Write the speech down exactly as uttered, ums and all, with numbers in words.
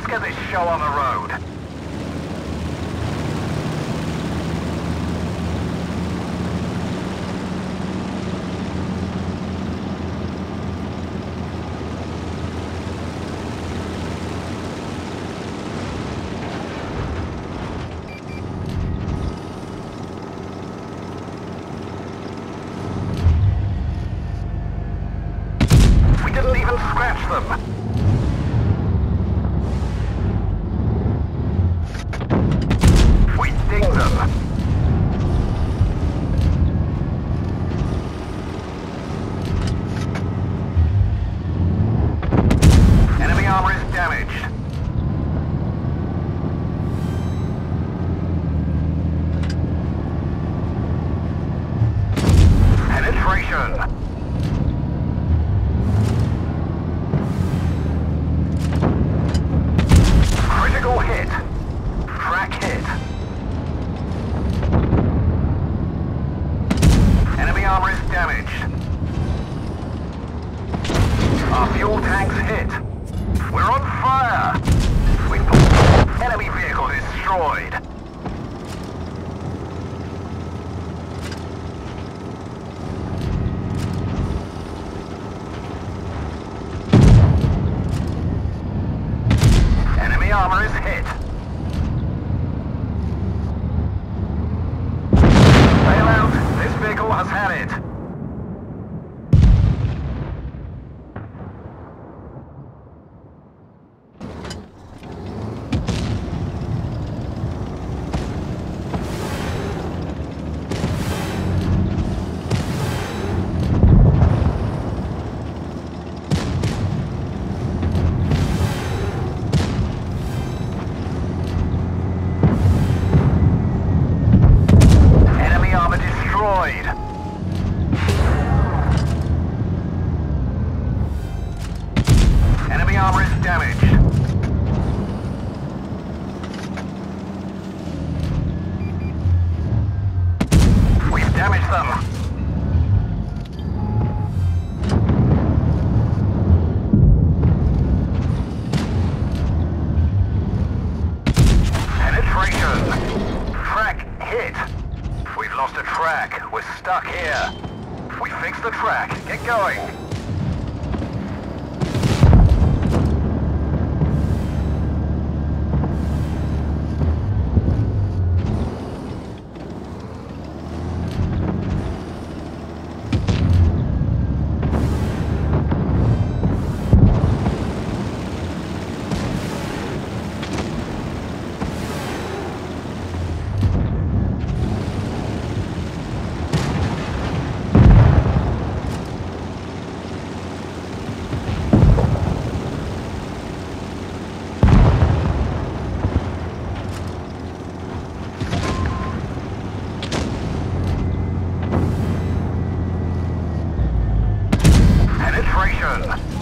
Let's get this show on the road. We didn't even scratch them. Critical hit. Track hit. Enemy armor is damaged. Our fuel tanks hit. We're on fire. We enemy vehicle destroyed. Armor is hit. Bail out. This vehicle has had it. Enemy armor is damaged. We've damaged them. Penetration. Track hit. We've lost a track. We're stuck here. We fixed the track. Get going. Penetration.